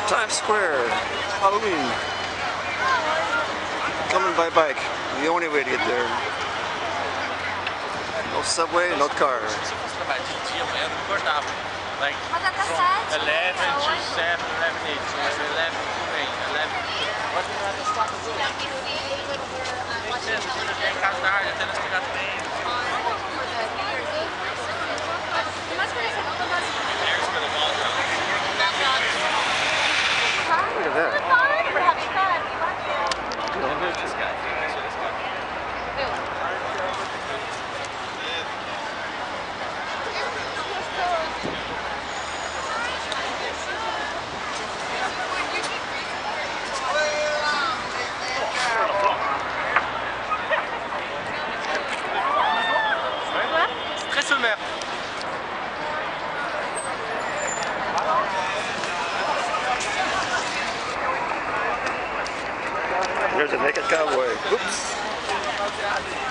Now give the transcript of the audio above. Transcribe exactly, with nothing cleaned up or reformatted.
Times Square, Halloween. Coming by bike, the only way to get there. No subway, no car. Like from eleven to seven, eleven eight, so eleven to eight, eleven to what's the stop? Makes sense, because they got started, then it's got the name. There's where the ball goes. Look at that. There's this guy. There's this guy. Très sommaire. There's a naked cowboy. Oops.